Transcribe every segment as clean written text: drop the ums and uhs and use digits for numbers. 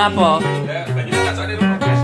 apa? Banyune kacone rumah.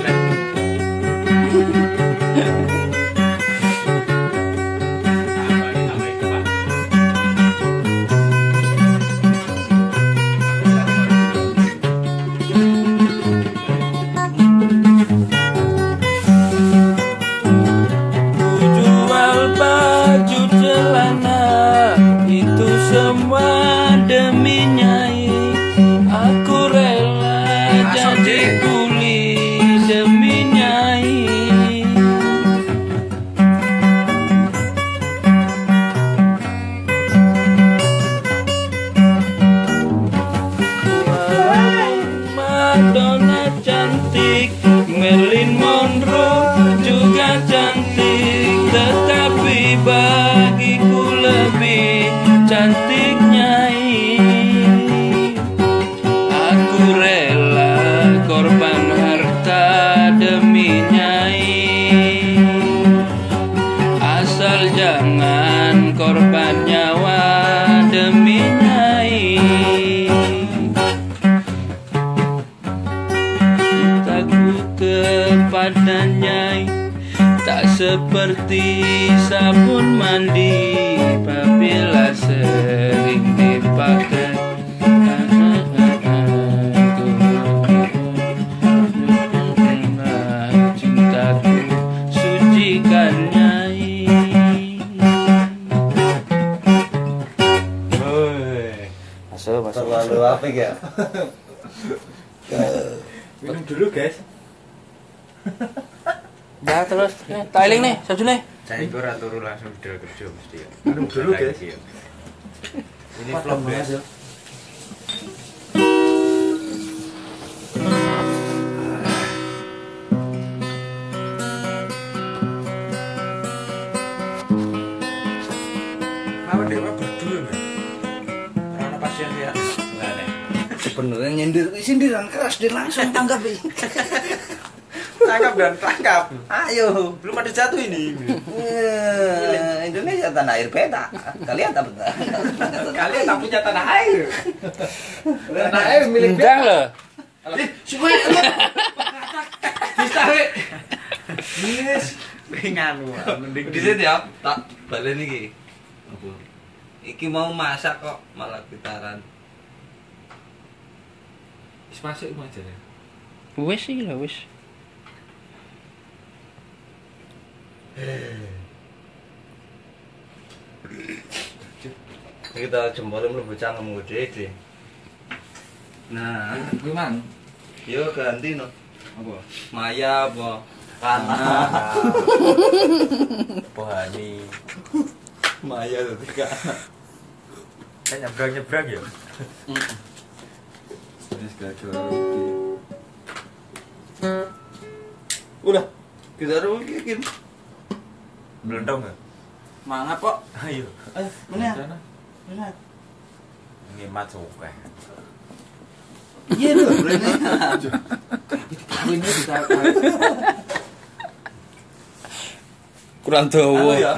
Seperti sabun mandi apabila sering dipakai. Cintaku sucikan nyai. Masuk. Terlalu apa ya? Minum dulu, guys. Ya terus, tailing nih, saju nih. Saya itu turu langsung budal kerja mesti ya. Minum dulu, guys. Ini vlog, guys. Apa dewa berdua, men? Karena pasien ya. Enggak nih. Sebenarnya sindiran keras dia langsung tanggapi. Tangkap dan tangkap. Ayo, Belum ada jatuh ini. Indonesia tanah air peta. Kalian tak betul. Kalian tak punya tanah air. Tanah air milik Ndang loh. Suwe. Bisa we. Yes. Nganu, mending Bisa ya, tak balen iki. Apa? Iki mau masak kok malah gitaran. Wis masuk iku aja ya. Wis sih lah wis. Kita jempolnya mlebu cangkem gede. Nah, Kuwi mang. yo ganti no. Apa? Maya apa? Kana. Pohani. Maya tadi kana. Kan nyebrang ya. Wis gagal rugi. Udah, kita rugi. Blendong enggak? Mangap kok. Ayo. Ayo, mana? Mana? Ngemat suka. Iya lho, rene. Kawinnya bisa. Kurang dawa. Ya.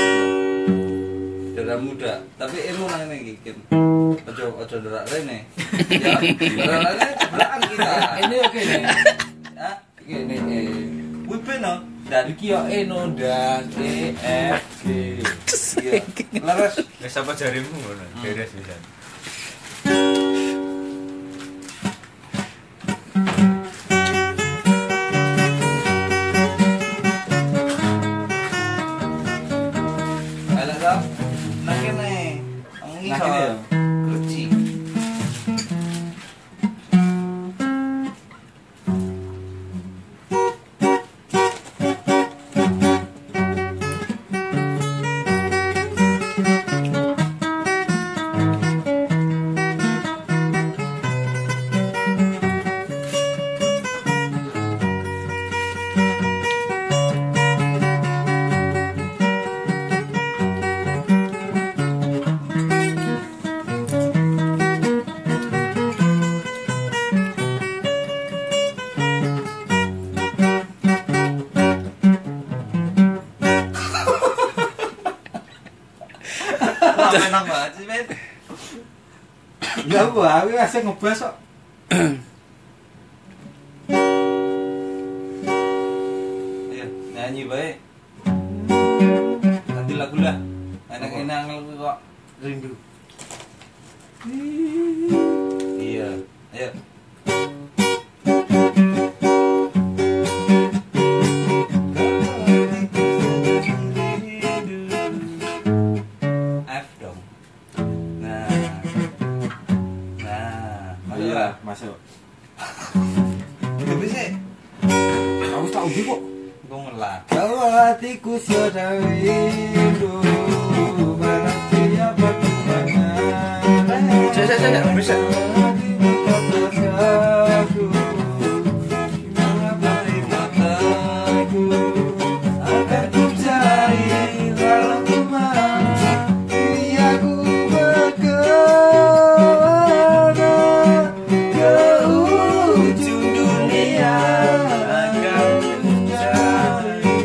Darah muda, tapi ilmu nang ngene iki, Kim. Ojo nderak rene. Ya, nderak rene jeblakan kita. Ini oke nih. Hah? Ini Kuwi beno. dari kio eno dan E F G. Leres. Wis apa jarimu ngono? Beres bisa. Ala ta? Nang kene. Nang kene ya? Kruci. Enak banget sih, men. Ya gua masih ngebahas kok. Nyanyi baik. Ganti lagu lah. Enak-enak kok rindu. Iya, ayo. F dong. Nah. Iya, masuk. Udah bisa. Aku tak uji kok. Gue ngelak. Kalau hatiku sedang rindu, mana siapa kemana? Saya bisa. Akan ku cari walau kemana, ia ku berkelana ke ujung dunia. Akan ku cari.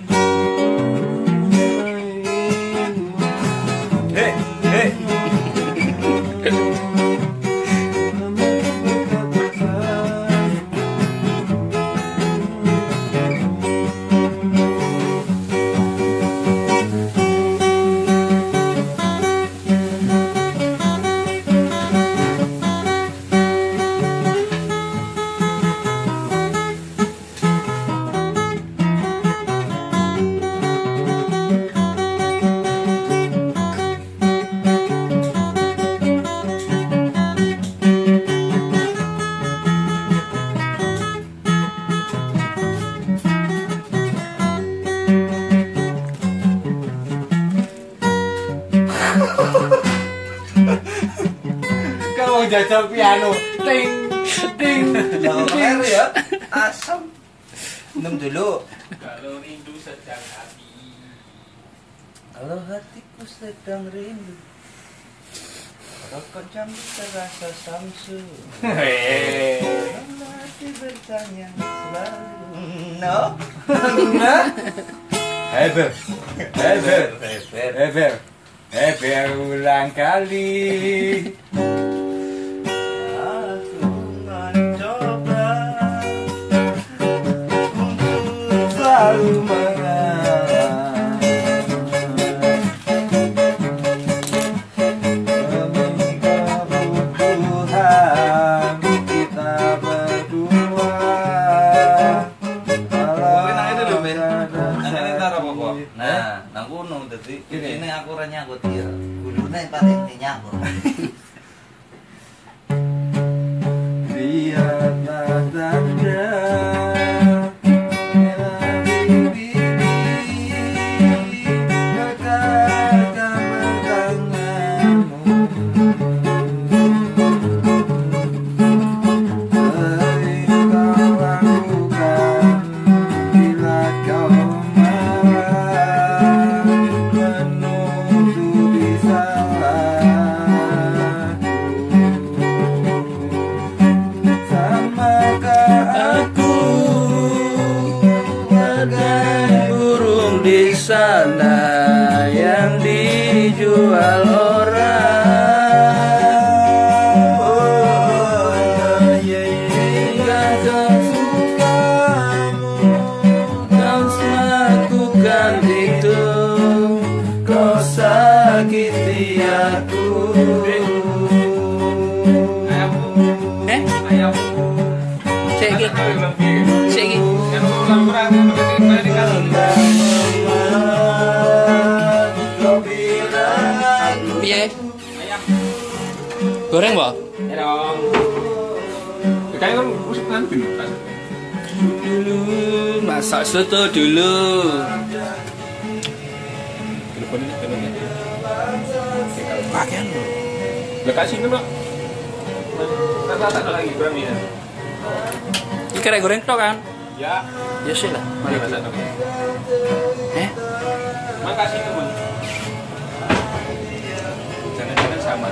Hei, hei. Kau jajal piano, ting, ting, Jangan air ya. Asam. Minum dulu. Kalau rindu sedang hati. Kalau hatiku sedang rindu, rokok jambu terasa samsu. Hati bertanya selalu. No. Ever, ulang kali. Aku mencoba untuk Selalu mengalah. Demi kebutuhan kita berdua. Kowe nang itu lho, Ben. Ada Nang ini taruh apa, Pak? Nah, nang kono dadi ini aku ora nyangkut ya. Gulune paling nyangkut. Biar tak tanda dekatkan tanganmu, sering kau lakukan bila kau marah, menutupi salahku. Samakah Aku bagai burung di sana yang dijual orang. oh, hingga kesukamu Kau melakukan itu, kau sakiti aku. Cek iki. Piye? Goreng, Pak? Ya dong. Kayaknya kan musik nanti Dulu masak soto dulu. Pakaian lo. Lokasi itu, Pak. Tak ada lagi kurang ya. Iki karek goreng tok kan? Ya, Ya sih lah. mari masak dong. Makasih teman. Jangan-jangan sama.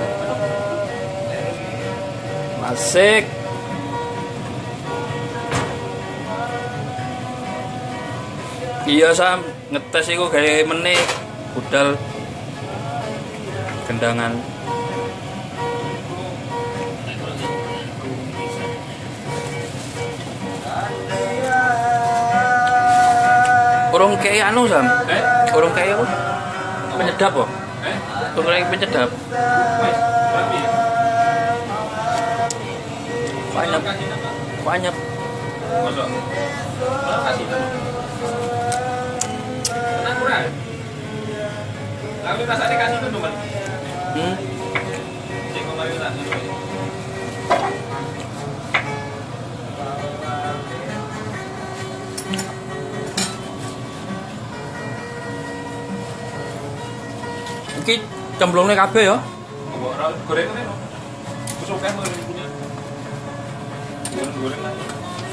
Asik. Iya Sam, ngetes iku gawe meneh budal gendangan. Urung kayak anu Sam. Eh? Urung kayak apa? Penyedap kok. Eh? Urung kayak penyedap. Wes, rapi. Banyak. Kasih nama. Banyak. Masuk. Kasih nama. Tenang kurang. Lalu rasanya kasih itu teman. Hmm. Cek kemarin lah. Iki cemplungnya kabeh ya. Goreng kan no. Busuk kan mau punya. Goreng lagi.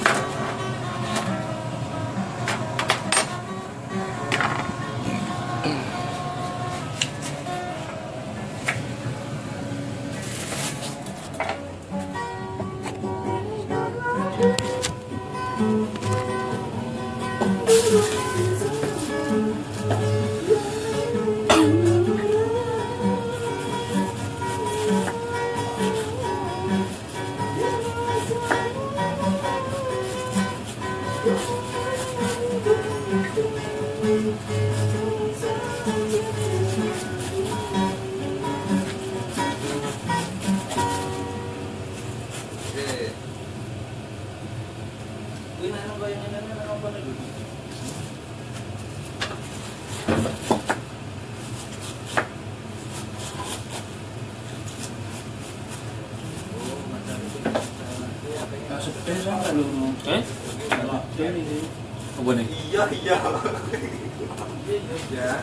Oke. Kuwi nek apa yang ini apa nih dulu? Eh? Apa nih? Iya, iya. Ya.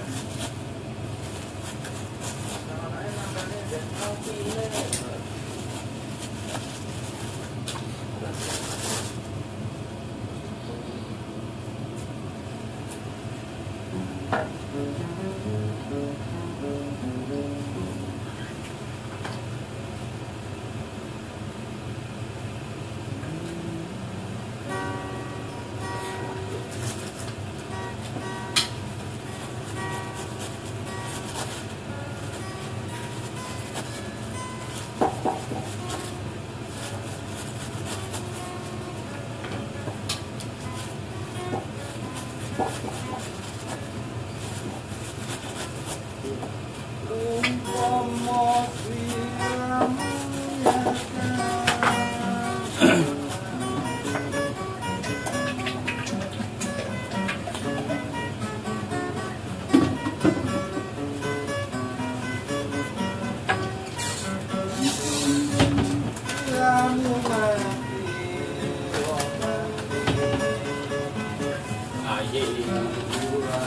Ah, iya.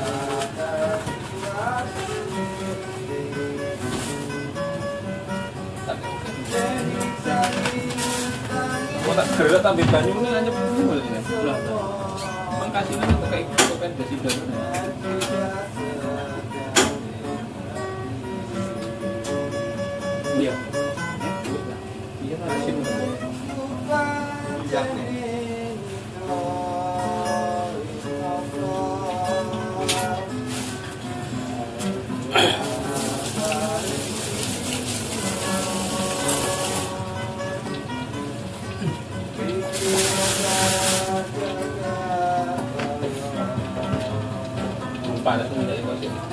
Mau tak gerak tambah banyu ini hanya boleh ini. Mengkasihnya itu kayak gitu kan dasi banyu. Iya. Iya lah sih. Iya nih. Panas tuh dari kau sini.